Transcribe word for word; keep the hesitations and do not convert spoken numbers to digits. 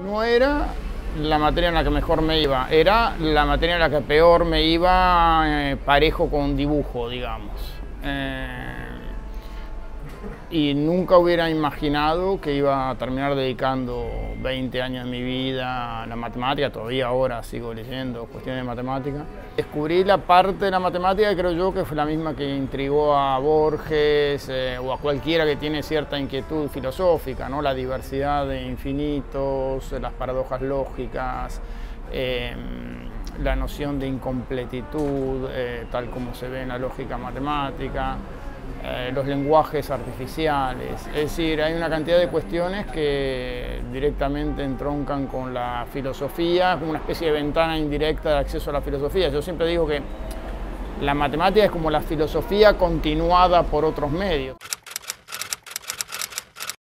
No era la materia en la que mejor me iba, era la materia en la que peor me iba, eh, parejo con dibujo, digamos. Eh, y nunca hubiera imaginado que iba a terminar dedicando veinte años de mi vida a la matemática. Todavía ahora sigo leyendo cuestiones de matemática. Descubrí la parte de la matemática que creo yo que fue la misma que intrigó a Borges eh, o a cualquiera que tiene cierta inquietud filosófica, ¿no? La diversidad de infinitos, las paradojas lógicas, eh, la noción de incompletitud, eh, tal como se ve en la lógica matemática. Eh, los lenguajes artificiales, es decir, hay una cantidad de cuestiones que directamente entroncan con la filosofía, como una especie de ventana indirecta de acceso a la filosofía. Yo siempre digo que la matemática es como la filosofía continuada por otros medios.